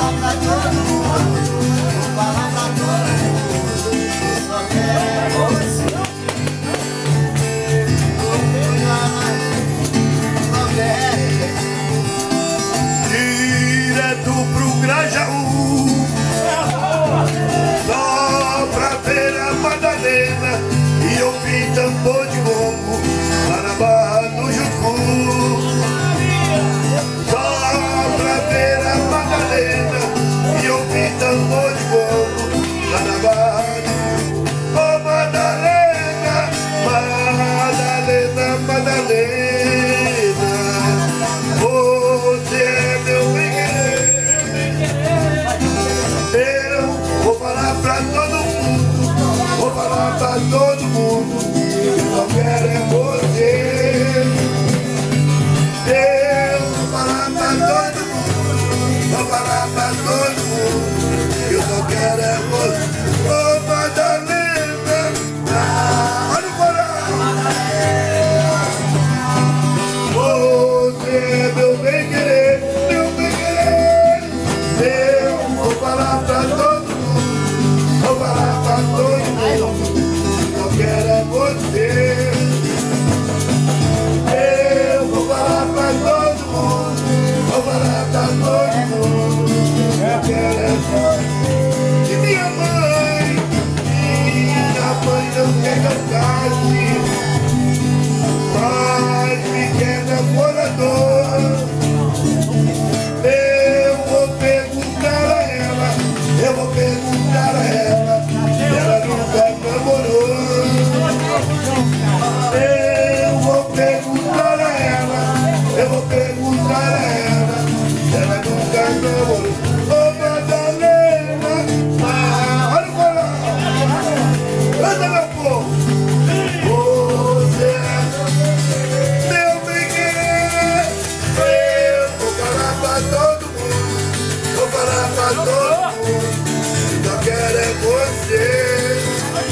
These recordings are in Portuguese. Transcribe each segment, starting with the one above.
Direto pro Grajaú, só pra ver a Madalena e ouvir tambor de gongo lá na Barra do Jucu. Só pra ver a Madalena e ouvir tambor de gongo lá na Barra do Jucu. Oh Madalena, Madalena, Madalena, você é meu bem-querer. Eu vou falar pra todo mundo, vou falar pra todo mundo, eu só quero é você. Eu vou falar pra todo mundo, vou falar pra todo mundo, eu só quero é você. Oh Madalena, olha o coral. Você é meu bem-querer, meu bem-querer. Eu vou falar pra todo mundo, vou falar pra todo mundo, eu quero é você. Eu vou falar pra todo mundo, vou falar pra todo mundo, eu quero é você. E minha mãe não quer que eu case, mas me quer namorador. Eu vou perguntar a ela, eu vou perguntar a ela, ela nunca namorou. Eu vou perguntar a ela, eu vou perguntar a ela, ela nunca namorou. Oh Madalena, olha o coral, anda meu povo. Você é meu bem-querer. Eu vou falar pra todo mundo, vou falar pra todo mundo, só quero é você.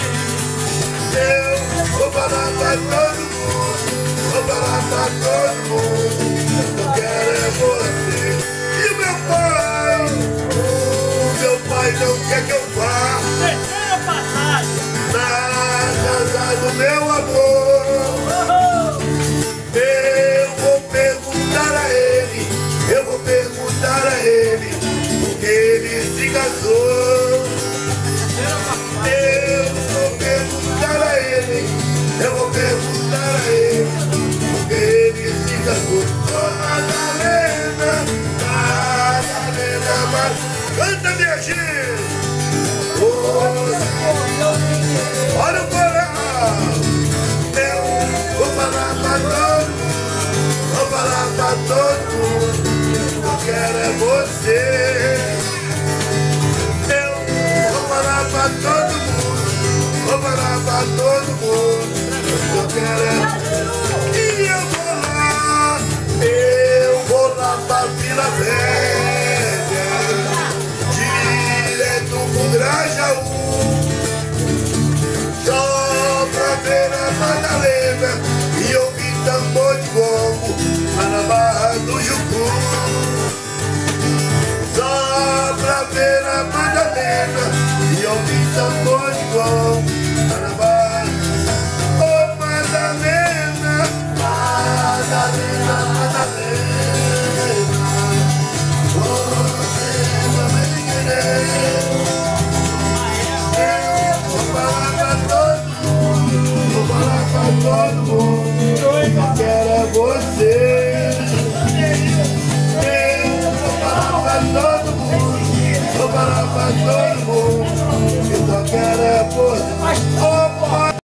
Eu vou falar pra todo mundo, vou falar pra todo mundo, só quero é você. E o meu pai não quer que eu vá na casa do meu amor. Eu vou perguntar a ele, eu vou perguntar a ele, porque ele se casou. Eu vou perguntar a ele, eu vou perguntar a ele, porque ele se casou. Oh Madalena, Madalena, Madalena, canta minha gente. Olha o coral. Eu vou falar pra todo mundo, vou falar pra todo mundo, eu quero é você. Eu vou falar pra todo mundo, vou falar pra todo mundo, eu quero é você. E eu vou lá pra Vila Velha, direto pro Grajaú, só pra ver a Madalena e ouvir tambor de gongo lá na Barra do Jucu. Só pra ver a Madalena e ouvir tambor de gongo